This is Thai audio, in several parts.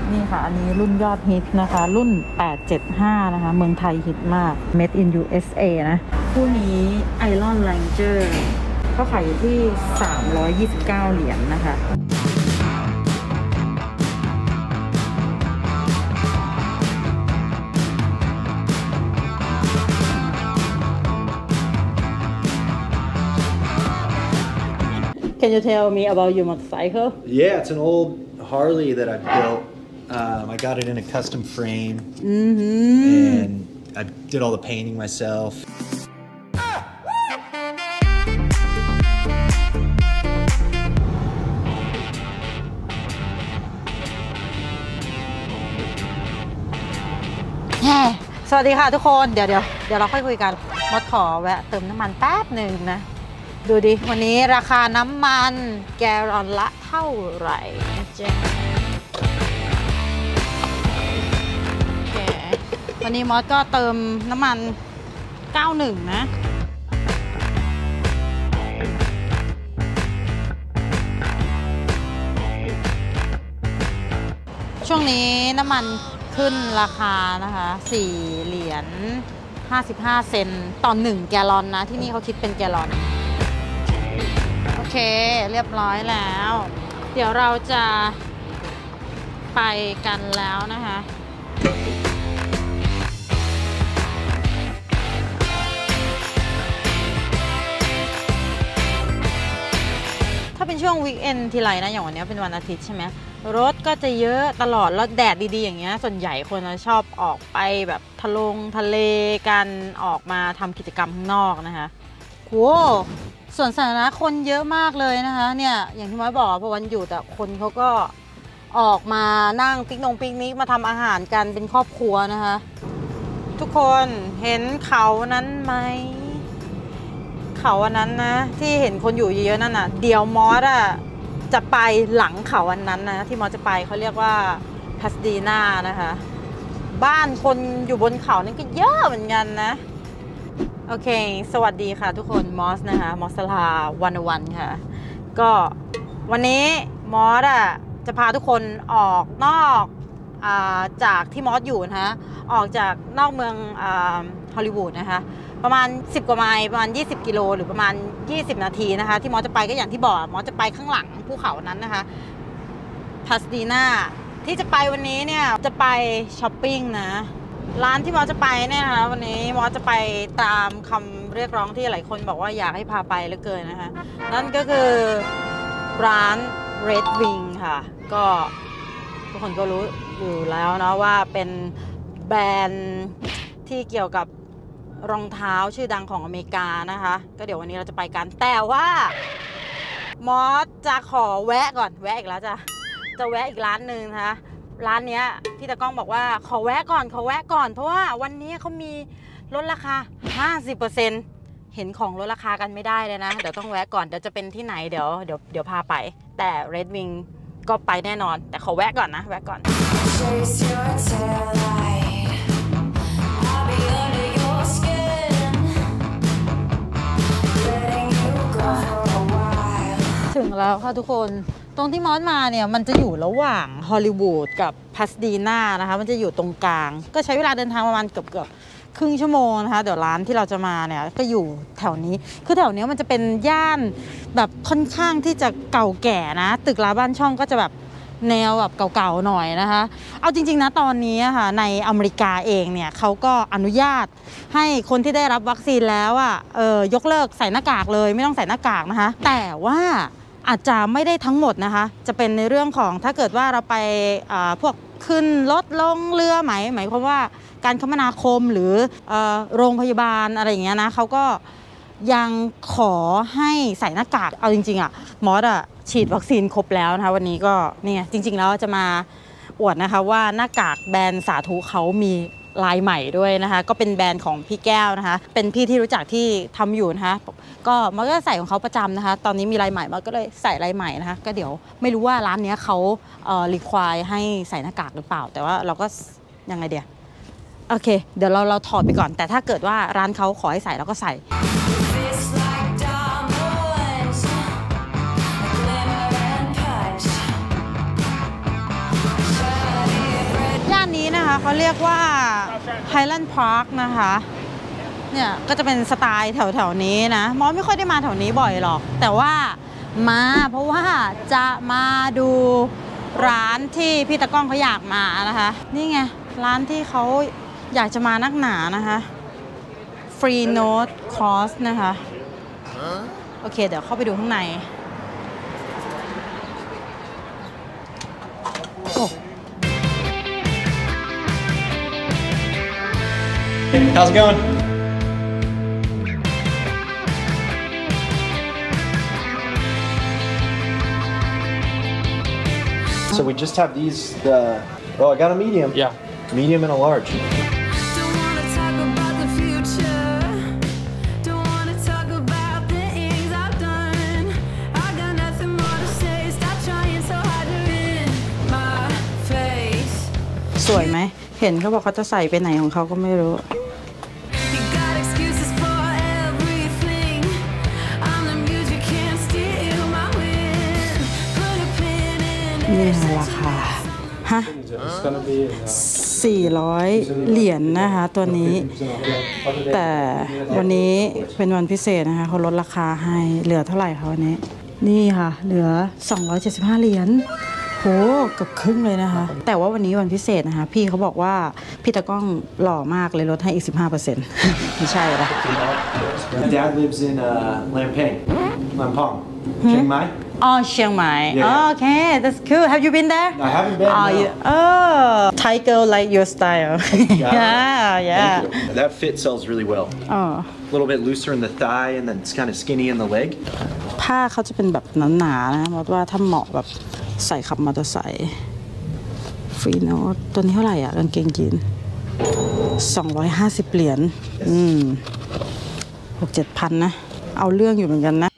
นี่ค่ะอันนี้รุ่นยอดฮิตนะคะรุ่น875นะคะเมืองไทยฮิตมาก Made in USA นะคู่นี้ Iron Ranger เขาขายอยู่ที่329เหรียญนะคะCan you tell me about your motorcycle? Yeah, it's an old Harley that I built. I got it in a custom frame, and I did all the painting myself. Hey, สวัสดีค่ะทุกคนเดี๋ยวเราค่อยคุยกันมดขอแวะเติมน้ำมันแป๊บหนึ่งนะดูดิวันนี้ราคาน้ำมันแกลลอนละเท่าไหร่จ๊ะวันนี้มอสก็เติมน้ำมัน91นะช่วงนี้น้ำมันขึ้นราคานะคะ4เหรียญ55 เซนต์ต่อ1แกลลอนนะที่นี่เขาคิดเป็นแกลลอนโอเคเรียบร้อยแล้วเดี๋ยวเราจะไปกันแล้วนะคะถ้าเป็นช่วงวีคเอนด์ทีไรนะอย่างวันนี้เป็นวันอาทิตย์ใช่ไหมรถก็จะเยอะตลอดแล้วแดดดีๆอย่างเงี้ยส่วนใหญ่คนชอบออกไปแบบทะเลกันออกมาทำกิจกรรมข้างนอกนะคะโหส่วนสาธารณะคนเยอะมากเลยนะคะเนี่ยอย่างที่มอสบอกพอวันหยุดแต่คนเขาก็ออกมานั่งปิกนิกมาทำอาหารกันเป็นครอบครัวนะคะทุกคนเห็นเขานั้นไหมเขาอันนั้นนะที่เห็นคนอยู่เยอะๆนั่นน่ะเดี๋ยวมอสอ่ะจะไปหลังเขาอันนั้นนะที่มอสจะไปเขาเรียกว่าพาสดีนานะคะบ้านคนอยู่บนเขานี่ก็เยอะเหมือนกันนะโอเคสวัสดีค่ะทุกคนมอสนะคะมอสลาวันค่ะก็วันนี้มอสอ่ะจะพาทุกคนออกนอกจากที่มอสอยู่นะคะออกจากนอกเมืองฮอลลีวูดนะคะประมาณ10 กว่าไมล์ประมาณ20 กิโลหรือประมาณ20 นาทีนะคะที่มอสจะไปก็อย่างที่บอกมอสจะไปข้างหลังภูเขานั้นนะคะพาสดีนาที่จะไปวันนี้เนี่ยจะไปช้อปปิ้งนะร้านที่มอสจะไปเนี่ยนะคะวันนี้มอสจะไปตามคำเรียกร้องที่หลายคนบอกว่าอยากให้พาไปเหลือเกินนะคะนั่นก็คือร้าน Red Wing ค่ะก็ทุกคนก็รู้อยู่แล้วเนาะว่าเป็นแบรนด์ที่เกี่ยวกับรองเท้าชื่อดังของอเมริกานะคะก็เดี๋ยววันนี้เราจะไปกันแต่ว่ามอสจะขอแวะก่อนแวะอีกแล้วจะแวะอีกร้านหนึ่งนะคะร้านนี้พี่ตะก้องบอกว่าขอแวะก่อนเพราะว่าวันนี้เขามีลดราคา 50% เห็นของลดราคากันไม่ได้เลยนะเดี๋ยวต้องแวะก่อนเดี๋ยวจะเป็นที่ไหนเดี๋ยวพาไปแต่ Red Wing ก็ไปแน่นอนแต่ขอแวะก่อนนะแวะก่อนถึงแล้วค่ะทุกคนตรงที่มอสมาเนี่ยมันจะอยู่ระหว่างฮอลลีวูดกับพาสดีนานะคะมันจะอยู่ตรงกลางก็ใช้เวลาเดินทางประมาณเกือบครึ่งชั่วโมงนะคะเดี๋ยวร้านที่เราจะมาเนี่ยก็อยู่แถวนี้คือแถวนี้มันจะเป็นย่านแบบค่อนข้างที่จะเก่าแก่นะตึกร้างบ้านช่องก็จะแบบแนวแบบเก่าๆหน่อยนะคะเอาจริงๆนะตอนนี้ค่ะในอเมริกาเองเนี่ยเขาก็อนุญาตให้คนที่ได้รับวัคซีนแล้วยกเลิกใส่หน้ากากเลยไม่ต้องใส่หน้ากากนะคะแต่ว่าอาจจะไม่ได้ทั้งหมดนะคะจะเป็นในเรื่องของถ้าเกิดว่าเราไปพวกขึ้นรถลงเรือหมายความว่าการคมนาคมหรือโรงพยาบาลอะไรอย่างเงี้ยนะเขาก็ยังขอให้ใส่หน้ากากเอาจริงๆมอสฉีดวัคซีนครบแล้วนะคะวันนี้ก็เนี่ยจริงๆแล้วจะมาอวดนะคะว่าหน้ากากแบรนด์สาธุเขามีลายใหม่ด้วยนะคะก็เป็นแบรนด์ของพี่แก้วนะคะเป็นพี่ที่รู้จักที่ทำอยู่นะคะก็มันก็ใส่ของเขาประจำนะคะตอนนี้มีลายใหม่มันก็เลยใส่ลายใหม่นะคะก็เดี๋ยวไม่รู้ว่าร้านนี้เขาrequire ให้ใส่หน้ากากหรือเปล่าแต่ว่าเราก็ยังไงเดียวโอเคเดี๋ยวเราถอดไปก่อนแต่ถ้าเกิดว่าร้านเขาขอให้ใส่เราก็ใส่เขาเรียกว่า Highland Park นะคะเนี่ยก็จะเป็นสไตล์แถวๆนี้นะมอสไม่ค่อยได้มาแถวนี้บ่อยหรอกแต่ว่ามาเพราะว่าจะมาดูร้านที่พี่ตะก้องเขาอยากมานะคะนี่ไงร้านที่เขาอยากจะมานักหนานะคะ Free Note Course นะคะโอเคเดี๋ยวเข้าไปดูข้างในโอ้ How's it going? So we just have these. Oh, I got a medium. Yeah. Medium and a large. สวยไหมเห็นเขาบอกเขาจะใส่ไปไหนของเขาก็ไม่รู้นี่ราคาฮะ400 เหรียญนะคะตัวนี้แต่วันนี้เป็นวันพิเศษนะคะเขาลดราคาให้เหลือเท่าไหร่คะวันนี้นี่ค่ะเหลือ275 เหรียญโหเกือบครึ่งเลยนะคะแต่ว่าวันนี้วันพิเศษนะคะพี่เขาบอกว่าพี่ตะก้องหล่อมากเลยลดให้อีก 15% ไม่ใช่ละ Dad lives in Lampang, Chiang Mai. Oh, Chiang Mai. Yeah. Oh, okay, that's cool. Have you been there? I haven't been. Oh, No. Thai girl like your style. Yeah. Thank you. That fit sells really well. Oh. A little bit looser in the thigh, and then it's kind of skinny in the leg. ผ้าเขาจะเป็นแบบหนาๆนะเพราะว่าถ้าเหมาะแบบใส่ขับมอเตอร์ไซค์ฟรีโนตตัวนี้เท่าไหร่อ่ะกางเกงยีน250 เหรียญ6-7 พันนะเอาเรื่องอยู่เหมือนกันนะ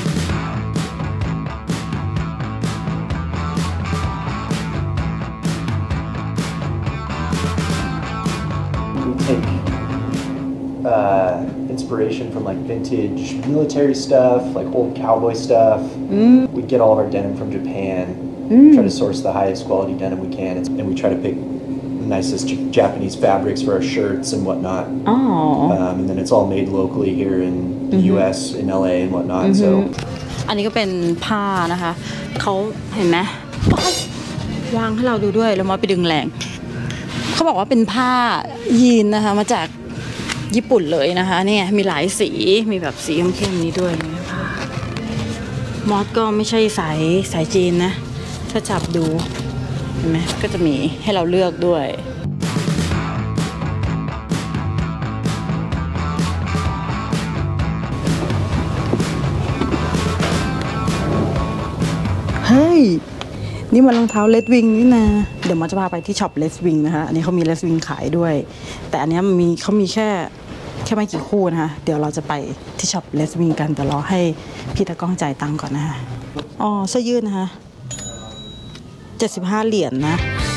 Inspiration from like vintage military stuff, like old cowboy stuff. We get all of our denim from Japan. Try to source the highest quality denim we can, and we try to pick the nicest Japanese fabrics for our shirts and whatnot. And then it's all made locally here in the U.S., in LA and whatnot. So. อันนี้ก็เป็นผ้านะคะเขาเห็นไหมวางให้เราดูด้วยแล้วมาไปดึงแรงเขาบอกว่าเป็นผ้ายีนนะคะมาจากญี่ปุ่นเลยนะคะนี่ไงมีหลายสีมีแบบสีเข้มๆนี้ด้วยนะคะมอสก็ไม่ใช่สายจีนนะถ้าจับดูเห็นไหมก็จะมีให้เราเลือกด้วยเฮ้ยนี่มันรองเท้าเลดวิงนี่นะเดี๋ยวมอสจะพาไปที่ช็อปเลดวิงนะคะอันนี้เขามีเลดวิงขายด้วยแต่อันนี้เขามีแค่ไม่กี่คู่นะคะเดี๋ยวเราจะไปที่ช็อปเลสวิงกันแต่รอให้พี่ตะก้องจ่ายตังค์ก่อนนะคะอ๋อเสื้อยืดนะคะ75 เหรียญนะ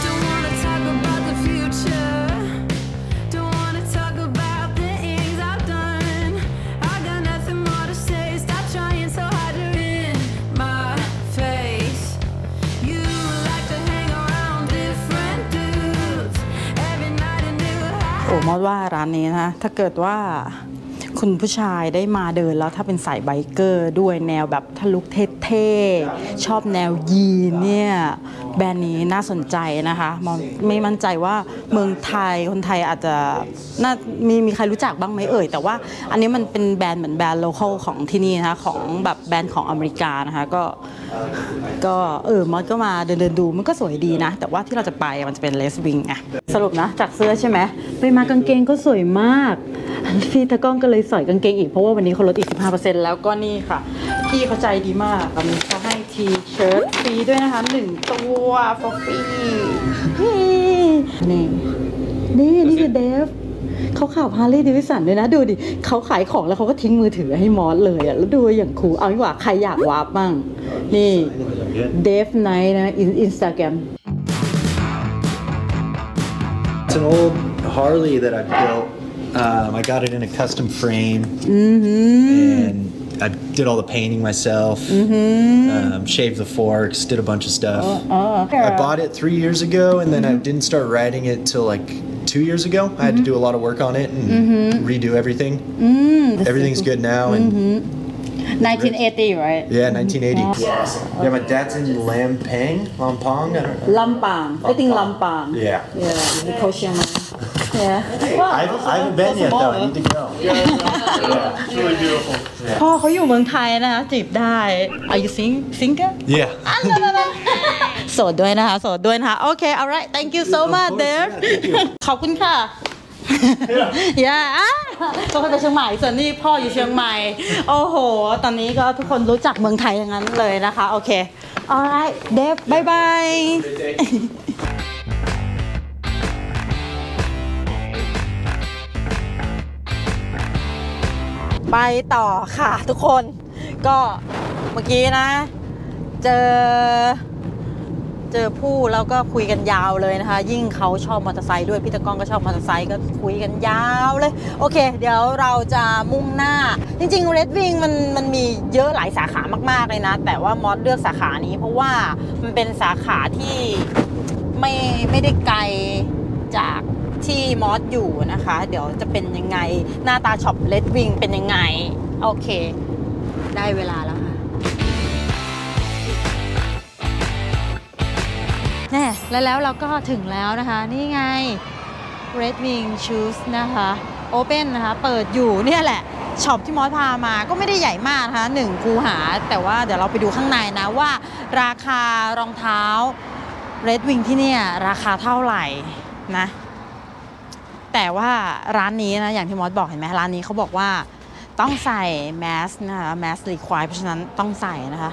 โอ้มอสว่าร้านนี้นะถ้าเกิดว่าคุณผู้ชายได้มาเดินแล้วถ้าเป็นสายไบเกอร์ด้วยแนวแบบทะลุเท่ๆชอบแนวยีนเนี่ยแบรนด์นี้น่าสนใจนะคะมอสไม่มั่นใจว่าเมืองไทยคนไทยอาจจะน่ามีใครรู้จักบ้างไหมเอ่ยแต่ว่าอันนี้มันเป็นแบรนด์เหมือนแบรนด์โลคอลของที่นี่นะคะของแบบแบรนด์ของอเมริกานะคะก็มอสก็มาเดินดูมันก็สวยดีนะแต่ว่าที่เราจะไปมันจะเป็นเลสวิงไงสรุปนะจากเสื้อใช่ไหมไปมากางเกงก็สวยมากพี่ตะก้องก็เลยใส่กางเกงอีกเพราะว่าวันนี้เขาลดอีก 15% แล้วก็นี่ค่ะพี่เขาใจดีมากมีเขาให้ทีเชิ้ตฟรีด้วยนะคะ1 ตัวฟรีนี่คือเดฟเขาขับฮาร์ลีย์เดวิสันด้วยนะดูดิเขาขายของแล้วเขาก็ทิ้งมือถือให้มอสเลยอ่ะแล้วดูอย่างคูลเอาดีกว่าใครอยากวาร์ปบ้างนี่เดฟไนท์นะInstagram It's an old Harley that I built. I got it in a custom frame, and I did all the painting myself, shaved the forks, did a bunch of stuff. I bought it 3 years ago, and then I didn't start riding it till like 2 years ago. I had to do a lot of work on it and redo everything. Everything's good now. And 1980, right? yeah, 1980. Yeah, my dad's in Lampang. I don't know. Lampang. I think Lampang. Yeah. Yeah, close Chiang Mai. Yeah. I haven't been yet though. I need to go. It's really beautiful. พ่อเขาอยู่เมืองไทยนะคะจีบได้ Are you single? Yeah. โสดด้วยนะคะโสดด้วยนะคะโอเค alright thank you so much Dave ขอบคุณค่ะ อย่าต้องไปเชียงใหม่ส่วนนี้พ่ออยู่เชียงใหม่โอ้โหตอนนี้ก็ทุกคนรู้จักเมืองไทยอย่างนั้นเลยนะคะโอเค alright Dave bye bye ไปต่อค่ะทุกคนก็เมื่อกี้นะเจอผู้แล้วก็คุยกันยาวเลยนะคะยิ่งเขาชอบมอเตอร์ไซค์ด้วยพี่ตะก้องก็ชอบมอเตอร์ไซค์ก็คุยกันยาวเลยโอเคเดี๋ยวเราจะมุ่งหน้าจริงๆ Red Wing มันมีเยอะหลายสาขามากๆเลยนะแต่ว่ามอสเลือกสาขานี้เพราะว่ามันเป็นสาขาที่ไม่ได้ไกลจากที่มอสอยู่นะคะเดี๋ยวจะเป็นยังไงหน้าตาช็อป Red Wing เป็นยังไงโอเคได้เวลาแล้วค่ะแน่แล้วเราก็ถึงแล้วนะคะนี่ไง Red Wing Shoes นะคะ Open นะคะเปิดอยู่เนี่ยแหละช็อปที่มอสพามาก็ไม่ได้ใหญ่มากนะคะ1คูหาแต่ว่าเดี๋ยวเราไปดูข้างในนะว่าราคารองเท้า Red Wing ที่เนี่ยราคาเท่าไหร่นะแต่ว่าร้านนี้นะอย่างที่มอสบอกเห็นไหมร้านนี้เขาบอกว่าต้องใส่แมสนะคะแมสรีควายเพราะฉะนั้นต้องใส่นะคะ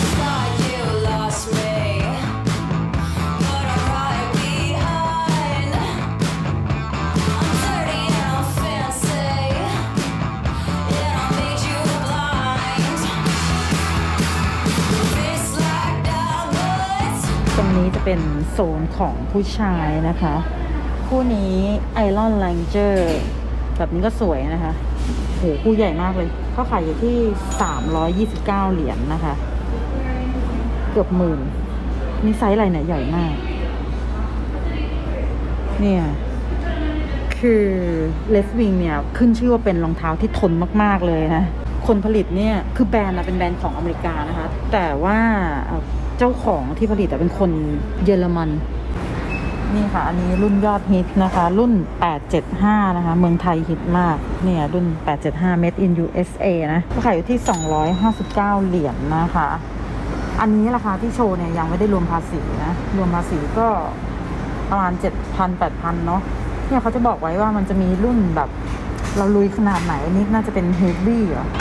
ตรงนี้จะเป็นโซนของผู้ชายนะคะคู่นี้ไอรอนแลนเจอร์แบบนี้ก็สวยนะคะโหคู่ใหญ่มากเลยเขาขายอยู่ที่329เหรียญนะคะเกือบ10,000นี่ไซส์อะไรเนี่ยใหญ่มากเนี่ยคือ Red Wing เนี่ยขึ้นชื่อว่าเป็นรองเท้าที่ทนมากๆเลยนะคนผลิตเนี่ยคือแบรนด์เป็นแบรนด์ของอเมริกานะคะแต่ว่าเจ้าของที่ผลิตเป็นคนเยอรมันนี่ค่ะอันนี้รุ่นยอดฮิตนะคะรุ่น875นะคะเมืองไทยฮิตมากเนี่ยรุ่น875 Made in USA นะขายอยู่ที่259เหรียญนะคะอันนี้ราคาที่โชว์เนี่ยยังไม่ได้รวมภาษีนะรวมภาษีก็ประมาณ 7,000-8,000 เนาะเนี่ยเขาจะบอกไว้ว่ามันจะมีรุ่นแบบเราลุยขนาดไหนอันนี้น่าจะเป็น Heavy เหรอ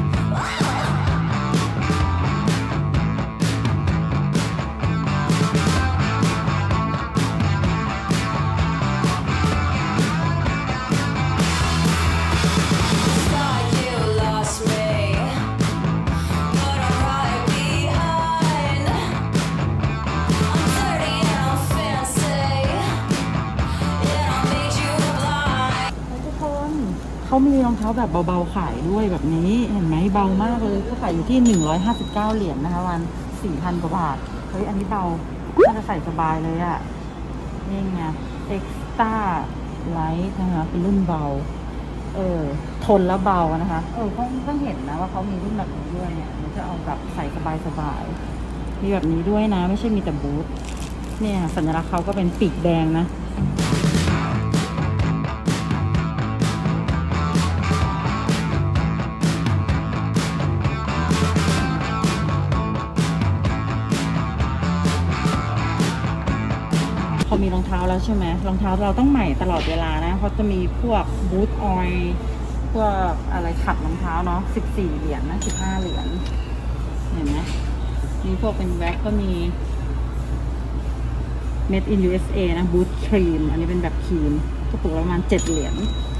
เขามีรองเท้าแบบเบาๆขายด้วยแบบนี้เห็นไหมเบามากเลยเขาขายอยู่ที่159เหรียญนะคะวัน 4,000 กว่าบาทเฮ้ยอันนี้เบาน่าจะใส่สบายเลยอะนี่ไง Extra Light นะคะเป็นรุ่นเบาทนแล้วเบานะคะเพิ่งเห็นนะว่าเขามีรุ่นแบบนี้ด้วยเนี่ยมันจะเอาแบบใส่สบายๆมีแบบนี้ด้วยนะไม่ใช่มีแต่บูทเนี่ยสัญลักษณ์เขาก็เป็นปีกแดงนะพอมีรองเท้าแล้วใช่ไหมรองเท้าเราต้องใหม่ตลอดเวลานะเขาจะมีพวกบูทออยล์พวกอะไรขัดรองเท้าเนาะ14เหรียญนะ15เหรียญเห็นไหมมีพวกเป็นแว็กก็มี Made in USA นะบูทครีมอันนี้เป็นแบบครีมก็ตกประมาณ7เหรียญ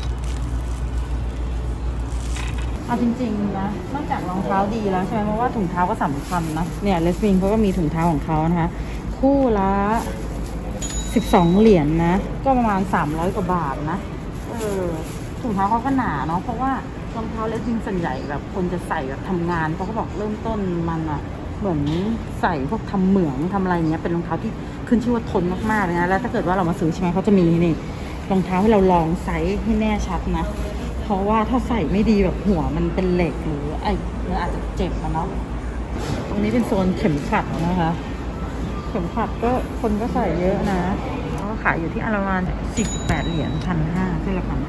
เอาจริงๆนะนอกจากรองเท้าดีแล้วใช่ไหมเพราะว่าถุงเท้าก็สำคัญนะเนี่ย Red Wing เขาก็มีถุงเท้าของเขานะคะคู่ละ12เหรียญนะก็ประมาณ300กว่าบาทนะถุงเท้าเขาก็หนาเนาะเพราะว่ารองเท้าเลสซิ่งส่วนใหญ่แบบคนจะใส่แบบทำงานเพราะเขาบอกเริ่มต้นมันอะเหมือนใส่พวกทำเหมืองทำอะไรเงี้ยเป็นรองเท้าที่ขึ้นชื่อว่าทนมากๆเลยนะแล้วถ้าเกิดว่าเรามาซื้อใช่ไหมเขาจะมีนี่รองเท้าให้เราลองไซส์ให้แน่ชัดนะเพราะว่าถ้าใส่ไม่ดีแบบหัวมันเป็นเหล็กหรือมันอาจจะเจ็บนะเนาะตรงนี้เป็นโซนเข็มขัดนะคะเข็มขัดก็คนก็ใส่เยอะนะก็ขายอยู่ที่ประมาณ48 เหรียญ1,500คือละ1,500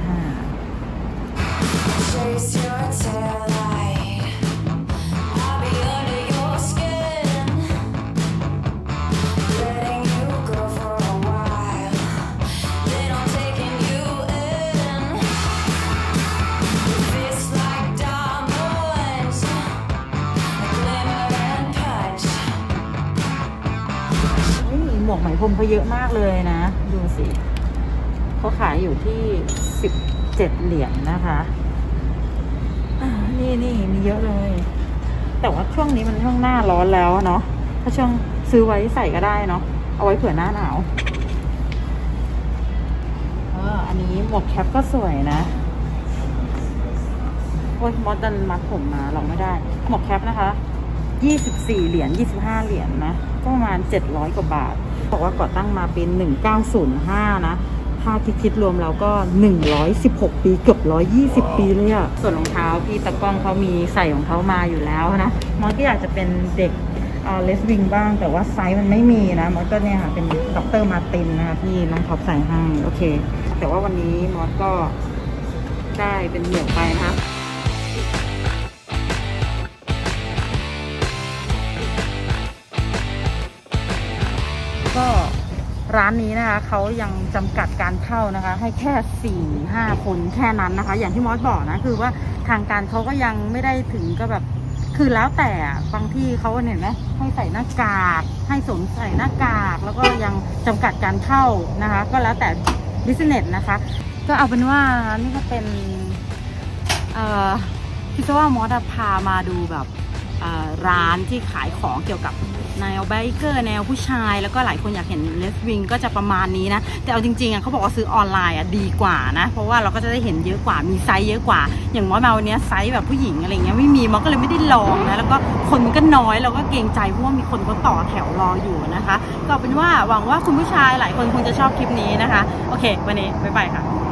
Chase your tail light. I'll be under your skin, letting you go for a while. Then I'm taking you in. Your face like diamonds, glimmer and punch. หมวกไหมพรมเขาเยอะมากเลยนะดูสิเขาขายอยู่ที่17 เหรียญนะคะนี่มีเยอะเลยแต่ว่าช่วงนี้มันช่วงหน้าร้อนแล้วเนาะถ้าช่วงซื้อไว้ใส่ก็ได้เนาะเอาไว้เผื่อหน้าหนาวอันนี้หมวกแคปก็สวยนะโอ้ยมอสดันมัดผมมาลองไม่ได้หมวกแคปนะคะ24 เหรียญ25 เหรียญนะก็ประมาณ700 กว่าบาทบอกว่าก่อตั้งมาปี1905นะถ้าคิดรวมแล้วก็116 ปีเกือบ120 ปีเลยอะส่วนรองเท้าพี่ตะก้องเขามีใส่ของเขามาอยู่แล้วนะมอสก็อยากจะเป็นเด็กเลสวิงบ้างแต่ว่าไซส์มันไม่มีนะมอสก็เนี่ยค่ะเป็นดร.มาร์ตินนะคะที่น้องท็อปใส่ให้โอเคแต่ว่าวันนี้มอสก็ได้เป็นหมวกไปนะคะก็ร้านนี้นะคะเขายังจำกัดการเข้านะคะให้แค่ 4-5 คนแค่นั้นนะคะอย่างที่มอสบอกนะคือว่าทางการเขาก็ยังไม่ได้ถึงก็แบบคือแล้วแต่บางที่เขาเห็นไหมให้ใส่หน้ากากให้สวมใส่หน้ากากแล้วก็ยังจำกัดการเข้านะคะก็แล้วแต่บิสเนสนะคะก็เอาเป็นว่านี่ก็เป็นคิดว่ามอสพามาดูแบบร้านที่ขายของเกี่ยวกับแนวไบเกอร์แนวผู้ชายแล้วก็หลายคนอยากเห็นเลสวิงก็จะประมาณนี้นะแต่เอาจริงๆเขาบอกว่าซื้อออนไลน์ดีกว่านะเพราะว่าเราก็จะได้เห็นเยอะกว่ามีไซส์เยอะกว่าอย่างมอสมาวันนี้ไซส์แบบผู้หญิงอะไรเงี้ยไม่มีมอสก็เลยไม่ได้ลองนะแล้วก็คนมันก็น้อยเราก็เกรงใจเพราะว่ามีคนเขาต่อแถวรออยู่นะคะก็เป็นว่าหวังว่าคุณผู้ชายหลายคนคงจะชอบคลิปนี้นะคะโอเควันนี้บ๊ายบายค่ะ